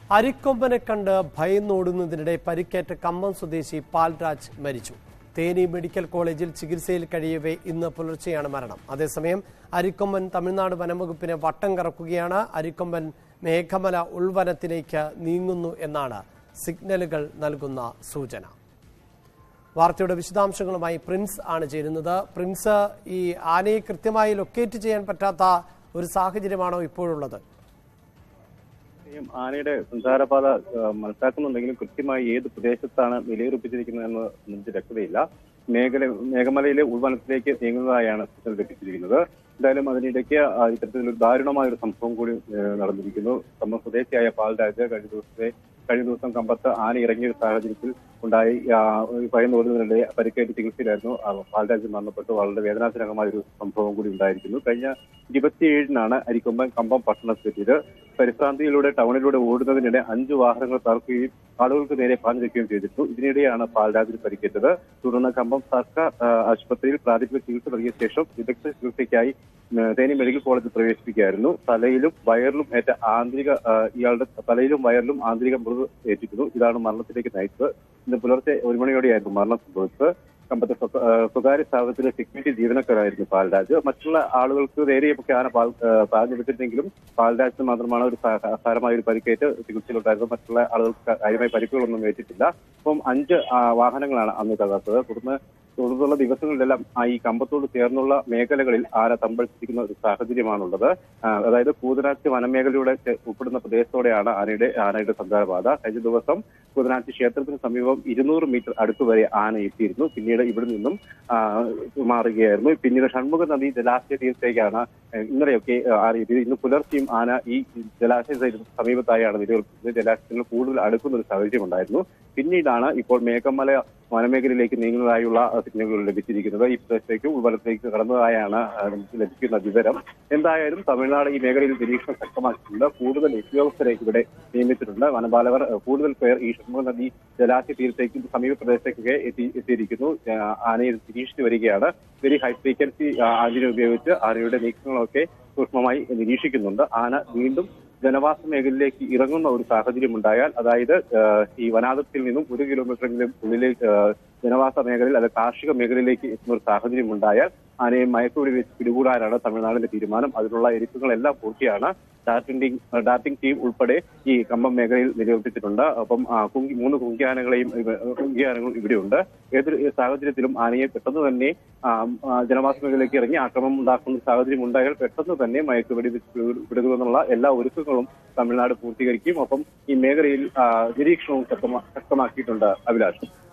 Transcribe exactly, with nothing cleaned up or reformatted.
അരിക്കൊമ്പനെ കണ്ട് ഭയന്നോടുന്നതിനിടെ പരിക്കേറ്റ കമ്മം സ്വദേശി പാൽരാജ് മരിച്ചു. തേനി മെഡിക്കൽ കോളേജിൽ ചികിത്സയിൽ കഴിയവേ ഇന്ന് പുലർച്ചെയാണ് മരണം. അതേസമയം അരിക്കൊമ്പൻ തമിഴ്നാട് വനംവകുപ്പിനെ വട്ടം കറക്കുകയാണ്. അരിക്കൊമ്പൻ മേഘമല ഉൾവനത്തിലേക്ക് നീങ്ങുന്നു എന്നാണ് സിഗ്നലുകൾ നൽകുന്ന സൂചന. വാർത്തയുടെ വിശദാംശങ്ങളുമായി പ്രിൻസ് ആണ് ചേരുന്നത്. പ്രിൻസ്, ഈ ആനയെ കൃത്യമായി ലൊക്കേറ്റ് ചെയ്യാൻ പറ്റാത്ത ഒരു സാഹചര്യമാണോ ഇപ്പോഴുള്ളത്? ആനയുടെ സഞ്ചാരപാത മനസ്സിലാക്കുന്നുണ്ടെങ്കിലും കൃത്യമായി ഏത് പ്രദേശത്താണ് നിലയുറപ്പിച്ചിരിക്കുന്നതെന്ന് നമുക്ക് വ്യക്തതയില്ല. മേഖല മേഘമലയിലെ ഉൾവനത്തിലേക്ക് നീങ്ങുന്നതായാണ് സൂചന ലഭിച്ചിരിക്കുന്നത്. എന്തായാലും അതിനിടയ്ക്ക് ഇത്തരത്തിലൊരു ദാരുണമായ ഒരു സംഭവം കൂടി നടന്നിരിക്കുന്നു. കമ്പം സ്വദേശിയായ പാൽരാജ് കഴിഞ്ഞ ദിവസത്തെ കഴിഞ്ഞ ദിവസം കമ്പത്ത് ആന ഇറങ്ങിയ ഒരു സാഹചര്യത്തിൽ ഉണ്ടായി ഭയന്നോടുന്നതിനിടെ പരിക്കേറ്റ് ചികിത്സയിലായിരുന്നു. പാൽരാജ് മരണപ്പെട്ടു. വളരെ വേദനാജനകമായ ഒരു സംഭവം കൂടി ഉണ്ടായിരിക്കുന്നു. കഴിഞ്ഞ ഇരുപത്തിയേഴിനാണ് അരിക്കൊമ്പൻ കമ്പം പട്ടണത്തിലെത്തിയത്. പരിഭ്രാന്തിയിലൂടെ ടൗണിലൂടെ ഓടുന്നതിനിടെ അഞ്ചു വാഹനങ്ങൾ തകർക്കുകയും ആളുകൾക്ക് നേരെ പാഞ്ഞെടുക്കുകയും ചെയ്തിരുന്നു. ഇതിനിടെയാണ് പാൽരാജിന് പരിക്കേറ്റത്. തുടർന്ന് കമ്പം സർക്കാർ ആശുപത്രിയിൽ പ്രാഥമിക ചികിത്സ നൽകിയ ശേഷം വിദഗ്ധ ചികിത്സയ്ക്കായി തേനി മെഡിക്കൽ കോളേജിൽ പ്രവേശിപ്പിക്കുകയായിരുന്നു. തലയിലും വയറിലും ഏറ്റ ആന്തരിക ഇയാളുടെ തലയിലും വയറിലും ആന്തരിക മുറിവ് ഏറ്റിരുന്നു. ഇതാണ് മരണത്തിലേക്ക് നയിച്ചത്. ഇന്ന് പുലർച്ചെ ഒരു മണിയോടെയായിരുന്നു മരണം സംഭവിച്ചത്. കമ്പത്തെ സ്വകാര്യ സ്ഥാപനത്തിലെ സെക്യൂരിറ്റി ജീവനക്കാരായിരുന്നു പാൽരാജ്. മറ്റുള്ള ആളുകൾക്ക് നേരെയൊക്കെ ആന പാൽ പാഞ്ഞെടുത്തിട്ടെങ്കിലും പാൽരാജിന് മാത്രമാണ് ഒരു സാരമായ ഒരു പരിക്കേറ്റ് ചികിത്സയിലുണ്ടായിരുന്നത്. മറ്റുള്ള ആളുകൾക്ക് കാര്യമായ പരിക്കുകളൊന്നും ഏറ്റിട്ടില്ല. അപ്പം അഞ്ച് വാഹനങ്ങളാണ് അന്ന് തകർത്തത്. തുടർന്ന് തുടർന്നുള്ള ദിവസങ്ങളിലെല്ലാം ഈ കമ്പത്തോട് ചേർന്നുള്ള മേഖലകളിൽ ആന തമ്പടിച്ചിരിക്കുന്ന ഒരു സാഹചര്യമാണുള്ളത്. അതായത് കൂതനാച്ചി വനമേഖലയുടെ ഉൾപ്പെടുന്ന പ്രദേശത്തോടെയാണ് ആനയുടെ ആനയുടെ സഞ്ചാരപാത. കഴിഞ്ഞ ദിവസം കൂതനാച്ചി ക്ഷേത്രത്തിന് സമീപം ഇരുന്നൂറ് മീറ്റർ അടുത്തുവരെ ആന എത്തിയിരുന്നു. പിന്നീട് ഇവിടെ നിന്നും മാറുകയായിരുന്നു. പിന്നീട് ഷൺമുഖ നദി ജലാശയ തീരത്തേക്കാണ് ഇന്നലെയൊക്കെ ആന എത്തിയത്. ഇന്ന് പുലർച്ചെയും ആന ഈ ജലാശയ സമീപത്തായാണ് നിലനിൽക്കുന്നത്. ജലാശയത്തിൽ കൂടുതൽ അടുക്കുന്ന ഒരു സാഹചര്യം ഉണ്ടായിരുന്നു. പിന്നീടാണ് ഇപ്പോൾ മേഘമല വനമേഖലയിലേക്ക് നീങ്ങുന്നതായുള്ള സിഗ്നലുകൾ ലഭിച്ചിരിക്കുന്നത്. ഈ പ്രദേശത്തേക്ക് ഉൾവനത്തിലേക്ക് കടന്നതായാണ് നമുക്ക് ലഭിക്കുന്ന വിവരം. എന്തായാലും തമിഴ്നാട് ഈ മേഖലയിൽ നിരീക്ഷണം ശക്തമാക്കിയിട്ടുണ്ട്. കൂടുതൽ ഉദ്യോഗസ്ഥരെ ഇവിടെ നിയമിച്ചിട്ടുണ്ട്. വനപാലകർ കൂടുതൽ പേർ ഈ ഷൺമുഖ നദി ജലാശയ തീരത്തേക്കും സമീപ പ്രദേശത്തേക്കൊക്കെ എത്തി എത്തിയിരിക്കുന്നു. ആനയെ നിരീക്ഷിച്ചു വരികയാണ്. വെരി ഹൈ ഫ്രീക്വൻസി ആനയെ ഉപയോഗിച്ച് ആനയുടെ നീക്കങ്ങളൊക്കെ സൂക്ഷ്മമായി നിരീക്ഷിക്കുന്നുണ്ട്. ആന വീണ്ടും ജനവാസ മേഖലയിലേക്ക് ഇറങ്ങുന്ന ഒരു സാഹചര്യം ഉണ്ടായാൽ, അതായത് ഈ വനാതിർത്തിയിൽ നിന്നും ഒരു കിലോമീറ്ററെങ്കിലും ഉള്ളിലേക്ക് ജനവാസ മേഖലയിൽ അല്ലെങ്കിൽ കാർഷിക മേഖലയിലേക്ക് എത്തുന്ന ഒരു സാഹചര്യം ഉണ്ടായാൽ ആനയെ മയക്കുവെടി വെച്ച് പിടികൂടാനാണ് തമിഴ്നാടിന്റെ തീരുമാനം. അതിനുള്ള ഒരുക്കങ്ങളെല്ലാം പൂർത്തിയാണ്. ഡാർട്ടിംഗ് ഡാർട്ടിംഗ് ടീം ഉൾപ്പെടെ ഈ കമ്പം മേഖലയിൽ നിലനിർത്തിയിട്ടുണ്ട്. അപ്പം കുങ്കി മൂന്ന് കുങ്കിയാനകളെയും കുങ്കിയാനകളും ഇവിടെയുണ്ട്. ഏതൊരു സാഹചര്യത്തിലും ആനയെ പെട്ടെന്ന് തന്നെ ജനവാസ മേഖലയിലേക്ക് ഇറങ്ങി ആക്രമണം ഉണ്ടാക്കുന്ന സാഹചര്യം ഉണ്ടായാൽ പെട്ടെന്ന് തന്നെ മയക്കുവെടി വെച്ച് വിടുക എല്ലാ ഒരുക്കങ്ങളും തമിഴ്നാട് പൂർത്തീകരിക്കും. ഒപ്പം ഈ മേഖലയിൽ നിരീക്ഷണവും ശക്തമാക്കിയിട്ടുണ്ട്. അഭിലാഷ്.